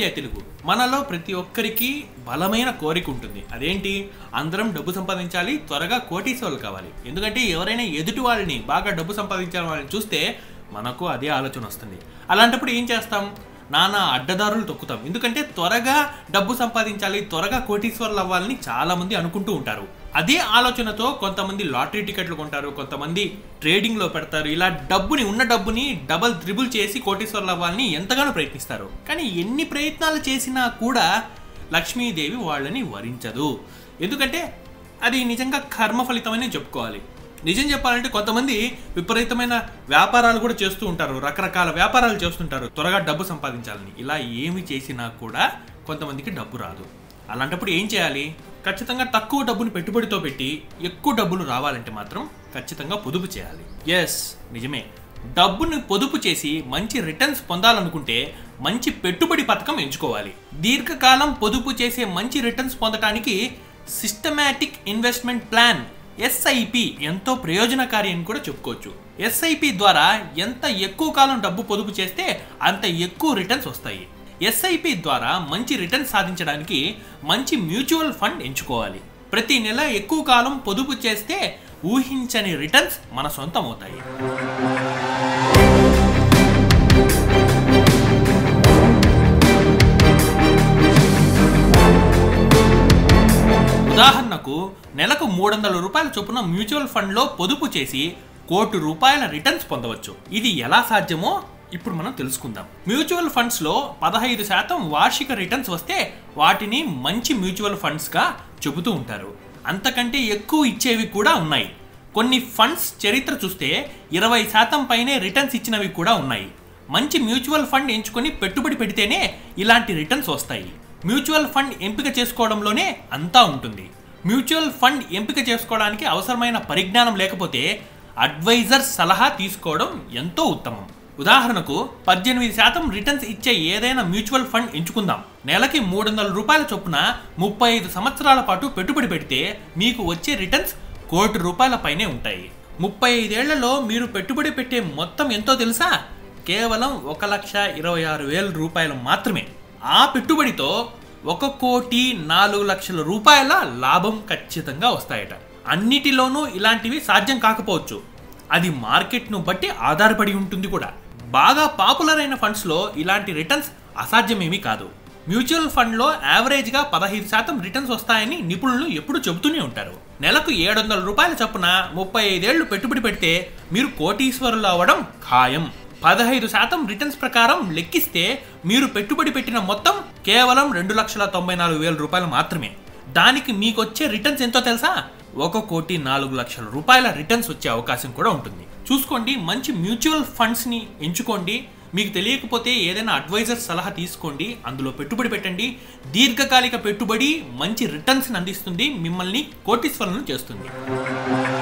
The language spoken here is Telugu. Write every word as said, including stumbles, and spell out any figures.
నమస్తే తెలుగు. మనలో ప్రతి ఒక్కరికి బలమైన కోరిక ఉంటుంది. అదేంటి? అందరం డబ్బు సంపాదించాలి, త్వరగా కోటీశ్వరులు కావాలి. ఎందుకంటే ఎవరైనా ఎదుటి వాళ్ళని బాగా డబ్బు సంపాదించాలని వాళ్ళని చూస్తే మనకు అదే ఆలోచన వస్తుంది. అలాంటప్పుడు ఏం చేస్తాం? నానా అడ్డదారులు తొక్కుతాం. ఎందుకంటే త్వరగా డబ్బు సంపాదించాలి, త్వరగా కోటీశ్వరులు అవ్వాలని చాలా మంది అనుకుంటూ ఉంటారు. అదే ఆలోచనతో కొంతమంది లాటరీ టికెట్లు కొంటారు, కొంతమంది ట్రేడింగ్ లో పెడతారు. ఇలా డబ్బుని ఉన్న డబ్బుని డబల్ త్రిబుల్ చేసి కోటీశ్వరులు అవ్వాలని ఎంతగానో ప్రయత్నిస్తారు. కానీ ఎన్ని ప్రయత్నాలు చేసినా కూడా లక్ష్మీదేవి వాళ్ళని వరించదు. ఎందుకంటే అది నిజంగా కర్మ ఫలితమనే చెప్పుకోవాలి. నిజం చెప్పాలంటే కొంతమంది విపరీతమైన వ్యాపారాలు కూడా చేస్తూ ఉంటారు, రకరకాల వ్యాపారాలు చేస్తుంటారు త్వరగా డబ్బు సంపాదించాలని. ఇలా ఏమి చేసినా కూడా కొంతమందికి డబ్బు రాదు. అలాంటప్పుడు ఏం చేయాలి? ఖచ్చితంగా తక్కువ డబ్బును పెట్టుబడితో పెట్టి ఎక్కువ డబ్బులు రావాలంటే మాత్రం ఖచ్చితంగా పొదుపు చేయాలి. ఎస్, నిజమే. డబ్బును పొదుపు చేసి మంచి రిటర్న్స్ పొందాలనుకుంటే మంచి పెట్టుబడి పథకం ఎంచుకోవాలి. దీర్ఘకాలం పొదుపు చేసే మంచి రిటర్న్స్ పొందడానికి సిస్టమాటిక్ ఇన్వెస్ట్మెంట్ ప్లాన్ ఎస్ఐపి ఎంతో ప్రయోజనకారి అని కూడా చెప్పుకోవచ్చు. ఎస్ఐపి ద్వారా ఎంత ఎక్కువ కాలం డబ్బు పొదుపు చేస్తే అంత ఎక్కువ రిటర్న్స్ వస్తాయి. ఎస్ఐపి ద్వారా మంచి రిటర్న్స్ సాధించడానికి మంచి మ్యూచువల్ ఫండ్ ఎంచుకోవాలి. ప్రతి నెల ఎక్కువ కాలం పొదుపు చేస్తే ఊహించని రిటర్న్స్ మన సొంతం అవుతాయి. ఉదాహరణకు నెలకు మూడు వందల రూపాయల చొప్పున మ్యూచువల్ ఫండ్ లో పొదుపు చేసి కోటి రూపాయల రిటర్న్స్ పొందవచ్చు. ఇది ఎలా సాధ్యమో ఇప్పుడు మనం తెలుసుకుందాం. మ్యూచువల్ ఫండ్స్ లో పదహైదు శాతం వార్షిక రిటర్న్స్ వస్తే వాటిని మంచి మ్యూచువల్ ఫండ్స్ గా చెబుతూ ఉంటారు. అంతకంటే ఎక్కువ ఇచ్చేవి కూడా ఉన్నాయి. కొన్ని ఫండ్స్ చరిత్ర చూస్తే ఇరవై శాతం పైనే రిటర్న్స్ ఇచ్చినవి కూడా ఉన్నాయి. మంచి మ్యూచువల్ ఫండ్ ఎంచుకొని పెట్టుబడి పెడితేనే ఇలాంటి రిటర్న్స్ వస్తాయి. మ్యూచువల్ ఫండ్ ఎంపిక చేసుకోవడంలోనే అంతా ఉంటుంది. మ్యూచువల్ ఫండ్ ఎంపిక చేసుకోవడానికి అవసరమైన పరిజ్ఞానం లేకపోతే అడ్వైజర్ సలహా తీసుకోవడం ఎంతో ఉత్తమం. ఉదాహరణకు పద్దెనిమిది శాతం రిటర్న్స్ ఇచ్చే ఏదైనా మ్యూచువల్ ఫండ్ ఎంచుకుందాం. నెలకి మూడు వందల రూపాయల చొప్పున ముప్పై ఐదు సంవత్సరాల పాటు పెట్టుబడి పెడితే మీకు వచ్చే రిటర్న్స్ కోటి రూపాయల పైనే ఉంటాయి. ముప్పై ఐదేళ్లలో మీరు పెట్టుబడి పెట్టే మొత్తం ఎంతో తెలుసా? కేవలం ఒక లక్ష ఇరవై ఆరు వేల రూపాయలు మాత్రమే. ఆ పెట్టుబడితో ఒక కోటి నాలుగు లక్షల రూపాయల లాభం ఖచ్చితంగా వస్తాయట. అన్నిటిలోనూ ఇలాంటివి సాధ్యం కాకపోవచ్చు. అది మార్కెట్ను బట్టి ఆధారపడి ఉంటుంది కూడా. బాగా పాపులర్ అయిన ఫండ్స్లో ఇలాంటి రిటర్న్స్ అసాధ్యమేమీ కాదు. మ్యూచువల్ ఫండ్లో యావరేజ్గా పదహైదు శాతం రిటర్న్స్ వస్తాయని నిపుణులు ఎప్పుడూ చెబుతూనే ఉంటారు. నెలకు ఏడు వందల రూపాయల చొప్పున ముప్పై ఐదేళ్లు పెట్టుబడి పెడితే మీరు కోటీశ్వరులు అవ్వడం ఖాయం. పదహైదు శాతం రిటర్న్స్ ప్రకారం లెక్కిస్తే మీరు పెట్టుబడి పెట్టిన మొత్తం కేవలం రెండు లక్షల తొంభై నాలుగు వేల రూపాయలు మాత్రమే. దానికి మీకు వచ్చే రిటర్న్స్ ఎంతో తెలుసా? ఒక కోటి నాలుగు లక్షల రూపాయల రిటర్న్స్ వచ్చే అవకాశం కూడా ఉంటుంది. చూసుకోండి, మంచి మ్యూచువల్ ఫండ్స్ ని ఎంచుకోండి. మీకు తెలియకపోతే ఏదైనా అడ్వైజర్ సలహా తీసుకోండి, అందులో పెట్టుబడి పెట్టండి. దీర్ఘకాలిక పెట్టుబడి మంచి రిటర్న్స్ అందిస్తుంది, మిమ్మల్ని కోటీశ్వరులను చేస్తుంది.